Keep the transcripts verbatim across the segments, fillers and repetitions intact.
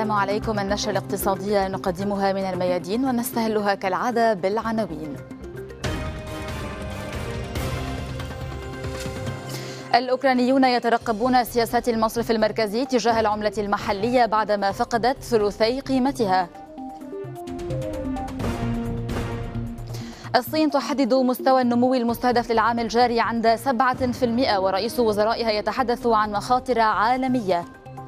السلام عليكم. النشرة الاقتصادية نقدمها من الميادين ونستهلها كالعادة بالعناوين. الأوكرانيون يترقبون سياسات المصرف المركزي تجاه العملة المحلية بعدما فقدت ثلثي قيمتها. الصين تحدد مستوى النمو المستهدف للعام الجاري عند سبعة بالمئة ورئيس وزرائها يتحدث عن مخاطر عالمية.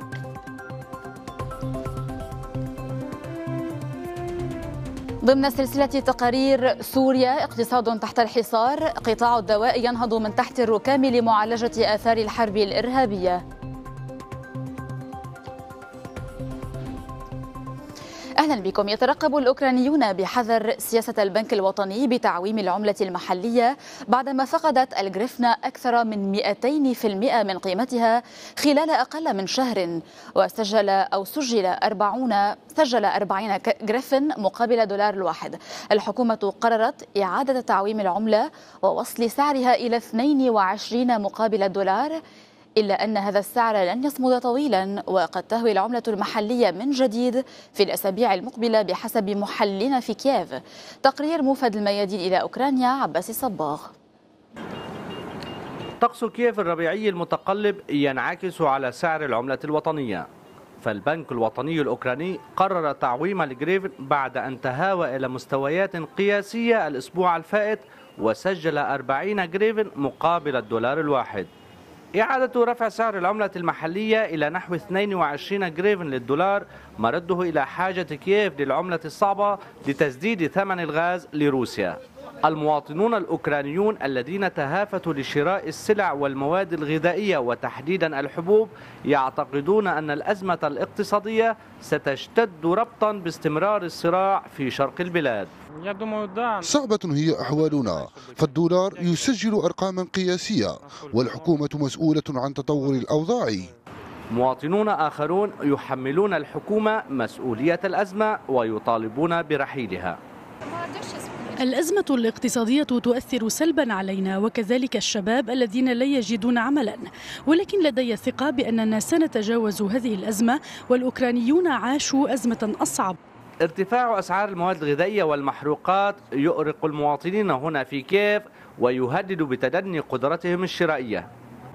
ضمن سلسلة تقارير سوريا اقتصاد تحت الحصار، قطاع الدواء ينهض من تحت الركام لمعالجة آثار الحرب الإرهابية. أهلا بكم. يترقب الأوكرانيون بحذر سياسة البنك الوطني بتعويم العملة المحلية بعدما فقدت الجريفنا أكثر من مئتين بالمئة من قيمتها خلال أقل من شهر، وسجل أو سجل أربعين سجل أربعين جريفن مقابل دولار الواحد. الحكومة قررت إعادة تعويم العملة ووصل سعرها إلى اثنين وعشرين مقابل الدولار، إلا أن هذا السعر لن يصمد طويلا وقد تهوي العملة المحلية من جديد في الأسابيع المقبلة بحسب محللين في كييف. تقرير موفد الميادين إلى أوكرانيا عباس الصباغ. طقس كييف الربيعي المتقلب ينعكس على سعر العملة الوطنية، فالبنك الوطني الأوكراني قرر تعويم الجريفن بعد أن تهاوى إلى مستويات قياسية الأسبوع الفائت وسجل أربعين جريفن مقابل الدولار الواحد. إعادة رفع سعر العملة المحلية إلى نحو اثنين وعشرين جريفن للدولار مرده إلى حاجة كييف للعملة الصعبة لتسديد ثمن الغاز لروسيا. المواطنون الأوكرانيون الذين تهافتوا لشراء السلع والمواد الغذائية وتحديدا الحبوب يعتقدون أن الأزمة الاقتصادية ستشتد ربطا باستمرار الصراع في شرق البلاد. صعبة هي أحوالنا، فالدولار يسجل أرقاما قياسية والحكومة مسؤولة عن تطور الأوضاع. مواطنون آخرون يحملون الحكومة مسؤولية الأزمة ويطالبون برحيلها. الأزمة الاقتصادية تؤثر سلبا علينا وكذلك الشباب الذين لا يجدون عملا، ولكن لدي ثقة بأننا سنتجاوز هذه الأزمة والأوكرانيون عاشوا أزمة أصعب. ارتفاع أسعار المواد الغذائية والمحروقات يؤرق المواطنين هنا في كييف ويهدد بتدني قدرتهم الشرائية.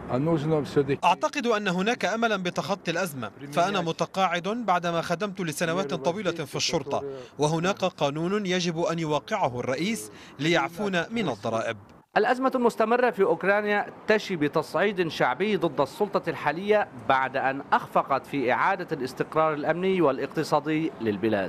أعتقد أن هناك أملا بتخطي الأزمة، فأنا متقاعد بعدما خدمت لسنوات طويلة في الشرطة، وهناك قانون يجب أن يوقعه الرئيس ليعفون من الضرائب. الأزمة المستمرة في أوكرانيا تشي بتصعيد شعبي ضد السلطة الحالية بعد أن أخفقت في إعادة الاستقرار الأمني والاقتصادي للبلاد.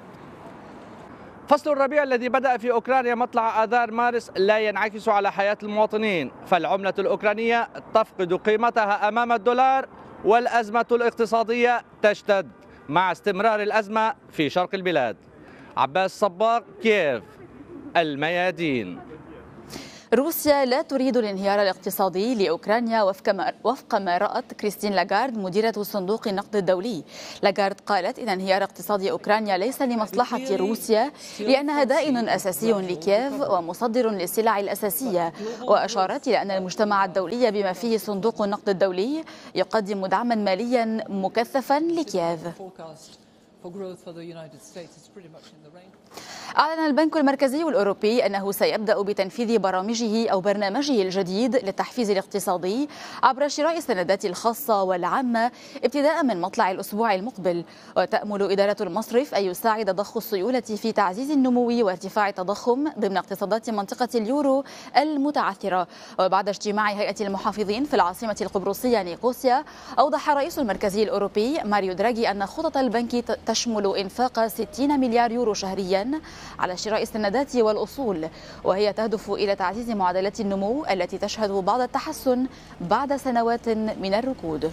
فصل الربيع الذي بدأ في أوكرانيا مطلع آذار مارس لا ينعكس على حياة المواطنين، فالعملة الأوكرانية تفقد قيمتها أمام الدولار والأزمة الاقتصادية تشتد مع استمرار الأزمة في شرق البلاد. عباس صباغ، كييف، الميادين. روسيا لا تريد الانهيار الاقتصادي لأوكرانيا وفق ما, وفق ما رأت كريستين لاغارد مديرة صندوق النقد الدولي. لاغارد قالت إن انهيار اقتصاد أوكرانيا ليس لمصلحة روسيا لأنها دائن أساسي لكييف ومصدر للسلع الأساسية، وأشارت إلى أن المجتمع الدولي بما فيه صندوق النقد الدولي يقدم دعما ماليا مكثفا لكييف. أعلن البنك المركزي الأوروبي أنه سيبدأ بتنفيذ برامجه أو برنامجه الجديد للتحفيز الاقتصادي عبر شراء السندات الخاصة والعامة ابتداء من مطلع الأسبوع المقبل. وتأمل إدارة المصرف أن يساعد ضخ السيولة في تعزيز النمو وارتفاع التضخم ضمن اقتصادات منطقة اليورو المتعثرة. وبعد اجتماع هيئة المحافظين في العاصمة القبرصية نيقوسيا، أوضح الرئيس المركزي الأوروبي ماريو دراغي أن خطط البنك تشمل إنفاق ستين مليار يورو شهريا على شراء السندات والأصول، وهي تهدف إلى تعزيز معدلات النمو التي تشهد بعض التحسن بعد سنوات من الركود.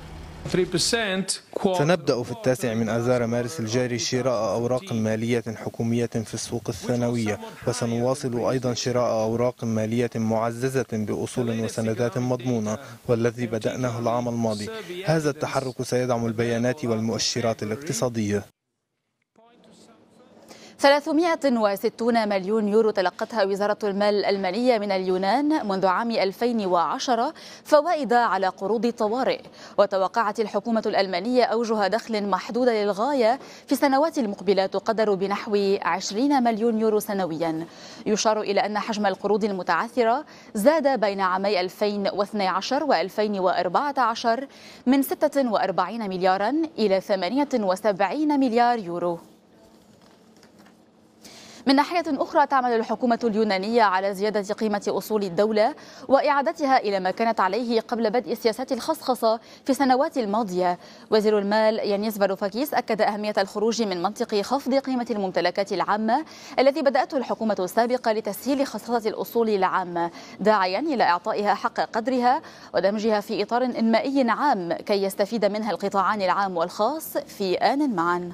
سنبدأ في التاسع من آذار مارس الجاري شراء أوراق مالية حكومية في السوق الثانوية، وسنواصل أيضا شراء أوراق مالية معززة بأصول وسندات مضمونة والذي بدأناه العام الماضي. هذا التحرك سيدعم البيانات والمؤشرات الاقتصادية. ثلاثمائة وستين مليون يورو تلقتها وزارة المال الألمانية من اليونان منذ عام ألفين وعشرة فوائد على قروض الطوارئ، وتوقعت الحكومة الألمانية أوجه دخل محدودة للغاية في السنوات المقبلة تقدر بنحو عشرين مليون يورو سنويا. يشار إلى أن حجم القروض المتعثرة زاد بين عامي ألفين واثني عشر وألفين وأربعة عشر من ستة وأربعين مليارا إلى ثمانية وسبعين مليار يورو. من ناحية أخرى تعمل الحكومة اليونانية على زيادة قيمة أصول الدولة وإعادتها إلى ما كانت عليه قبل بدء سياسات الخصخصة في السنوات الماضية. وزير المال يانيس فاروفاكيس أكد أهمية الخروج من منطق خفض قيمة الممتلكات العامة الذي بدأته الحكومة السابقة لتسهيل خصخصة الأصول العامة، داعيا إلى إعطائها حق قدرها ودمجها في إطار إنمائي عام كي يستفيد منها القطاعان العام والخاص في آن معا.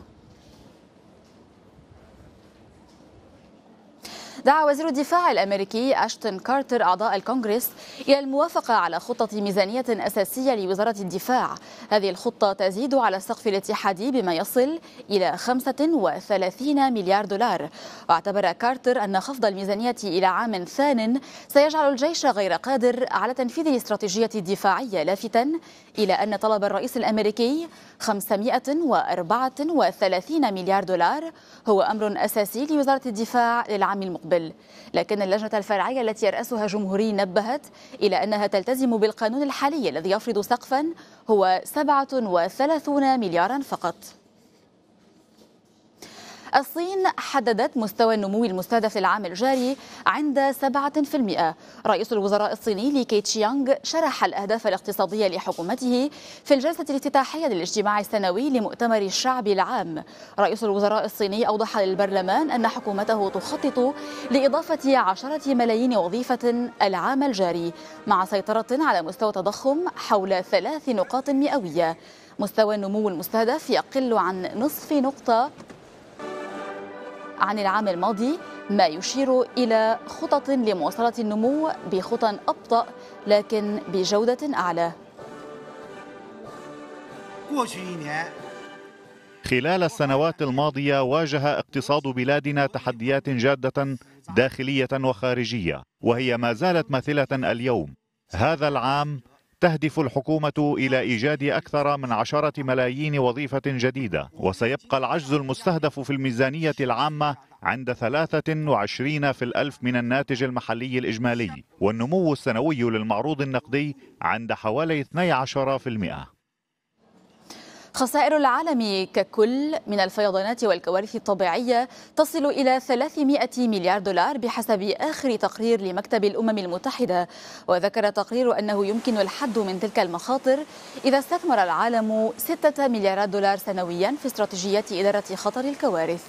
دعا وزير الدفاع الأمريكي أشتون كارتر أعضاء الكونغرس إلى الموافقة على خطة ميزانية أساسية لوزارة الدفاع. هذه الخطة تزيد على السقف الاتحادي بما يصل إلى خمسة وثلاثين مليار دولار. واعتبر كارتر أن خفض الميزانية إلى عام ثان سيجعل الجيش غير قادر على تنفيذ الاستراتيجية الدفاعية، لافتاً إلى أن طلب الرئيس الأمريكي خمسمائة وأربعة وثلاثين مليار دولار هو أمر أساسي لوزارة الدفاع للعام المقبل. لكن اللجنة الفرعية التي يرأسها جمهوري نبهت إلى أنها تلتزم بالقانون الحالي الذي يفرض سقفا هو سبعة وثلاثين مليارا فقط. الصين حددت مستوى النمو المستهدف للعام الجاري عند سبعة بالمئة. رئيس الوزراء الصيني لي كيتشيانغ شرح الأهداف الاقتصادية لحكومته في الجلسة الافتتاحية للاجتماع السنوي لمؤتمر الشعب العام. رئيس الوزراء الصيني أوضح للبرلمان أن حكومته تخطط لإضافة عشرة ملايين وظيفة العام الجاري مع سيطرة على مستوى تضخم حول ثلاث نقاط مئوية. مستوى النمو المستهدف يقل عن نصف نقطة عن العام الماضي، ما يشير إلى خطط لمواصلة النمو بخطى أبطأ لكن بجودة أعلى. خلال السنوات الماضية واجه اقتصاد بلادنا تحديات جادة داخلية وخارجية، وهي ما زالت ماثلة اليوم. هذا العام تهدف الحكومة إلى إيجاد أكثر من عشرة ملايين وظيفة جديدة، وسيبقى العجز المستهدف في الميزانية العامة عند ثلاثة وعشرين في الألف من الناتج المحلي الإجمالي، والنمو السنوي للمعروض النقدي عند حوالي اثني عشر بالمئة. خسائر العالم ككل من الفيضانات والكوارث الطبيعية تصل إلى ثلاثمائة مليار دولار بحسب آخر تقرير لمكتب الأمم المتحدة. وذكر التقرير أنه يمكن الحد من تلك المخاطر إذا استثمر العالم ستة مليارات دولار سنويا في استراتيجيات إدارة خطر الكوارث.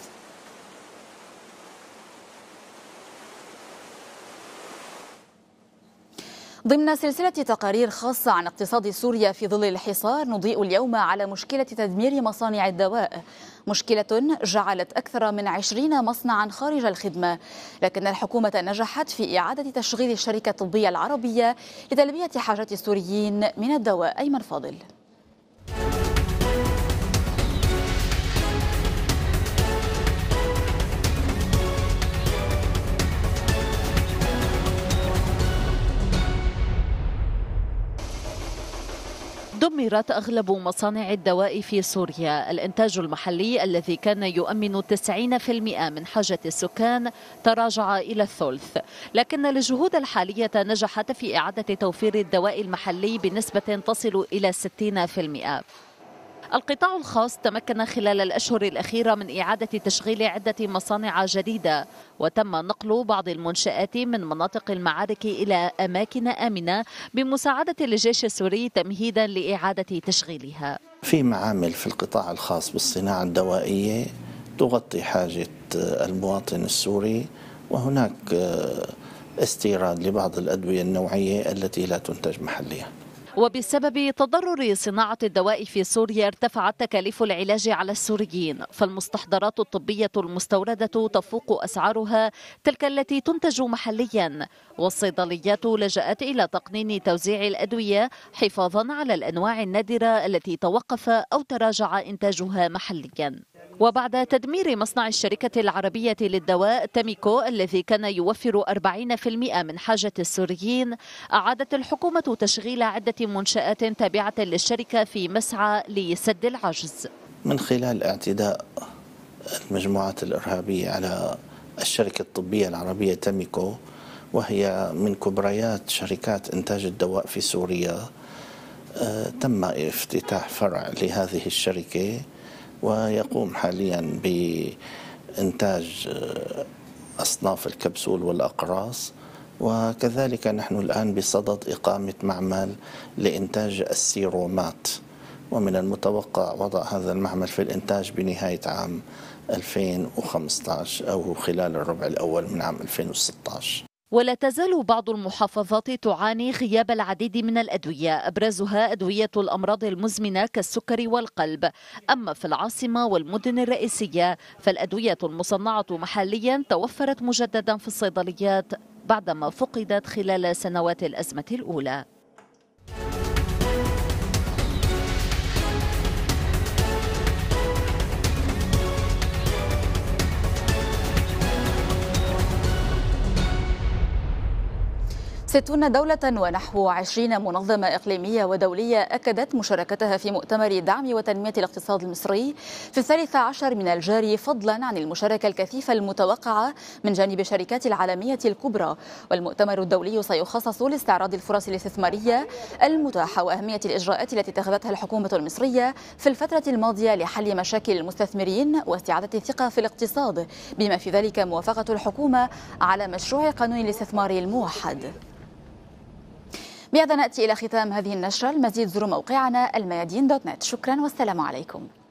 ضمن سلسلة تقارير خاصة عن اقتصاد سوريا في ظل الحصار، نضيء اليوم على مشكلة تدمير مصانع الدواء، مشكلة جعلت أكثر من عشرين مصنعا خارج الخدمة، لكن الحكومة نجحت في إعادة تشغيل الشركة الطبية العربية لتلبية حاجات السوريين من الدواء. أيمن فاضل. دمرت أغلب مصانع الدواء في سوريا. الإنتاج المحلي الذي كان يؤمن تسعين بالمئة من حاجة السكان تراجع إلى الثلث، لكن الجهود الحالية نجحت في إعادة توفير الدواء المحلي بنسبة تصل إلى ستين بالمئة. القطاع الخاص تمكن خلال الأشهر الأخيرة من إعادة تشغيل عدة مصانع جديدة، وتم نقل بعض المنشآت من مناطق المعارك إلى أماكن آمنة بمساعدة الجيش السوري تمهيدا لإعادة تشغيلها. في معامل في القطاع الخاص بالصناعة الدوائية تغطي حاجة المواطن السوري، وهناك استيراد لبعض الأدوية النوعية التي لا تنتج محليا. وبسبب تضرر صناعة الدواء في سوريا ارتفعت تكاليف العلاج على السوريين، فالمستحضرات الطبية المستوردة تفوق أسعارها تلك التي تنتج محليا، والصيدليات لجأت إلى تقنين توزيع الأدوية حفاظا على الأنواع النادرة التي توقف أو تراجع إنتاجها محليا. وبعد تدمير مصنع الشركة العربية للدواء تاميكو الذي كان يوفر أربعين بالمئة من حاجة السوريين، أعادت الحكومة تشغيل عدة منشآت تابعة للشركة في مسعى لسد العجز. من خلال اعتداء المجموعات الإرهابية على الشركة الطبية العربية تاميكو، وهي من كبريات شركات إنتاج الدواء في سوريا، تم افتتاح فرع لهذه الشركة ويقوم حاليا بإنتاج أصناف الكبسول والأقراص، وكذلك نحن الآن بصدد إقامة معمل لإنتاج السيرومات، ومن المتوقع وضع هذا المعمل في الإنتاج بنهاية عام ألفين وخمسة عشر أو خلال الربع الأول من عام ألفين وستة عشر. ولا تزال بعض المحافظات تعاني غياب العديد من الأدوية، أبرزها أدوية الأمراض المزمنة كالسكر والقلب. أما في العاصمة والمدن الرئيسية فالأدوية المصنعة محليا توفرت مجددا في الصيدليات بعدما فقدت خلال سنوات الأزمة الأولى. ستون دولة ونحو عشرين منظمة إقليمية ودولية أكدت مشاركتها في مؤتمر دعم وتنمية الاقتصاد المصري في الثالث عشر من الجاري، فضلا عن المشاركة الكثيفة المتوقعة من جانب الشركات العالمية الكبرى. والمؤتمر الدولي سيخصص لاستعراض الفرص الاستثمارية المتاحة وأهمية الإجراءات التي اتخذتها الحكومة المصرية في الفترة الماضية لحل مشاكل المستثمرين واستعادة الثقة في الاقتصاد، بما في ذلك موافقة الحكومة على مشروع قانون الاستثمار الموحد. بهذا نأتي إلى ختام هذه النشرة. المزيد زوروا موقعنا الميادين دوت نت. شكرا والسلام عليكم.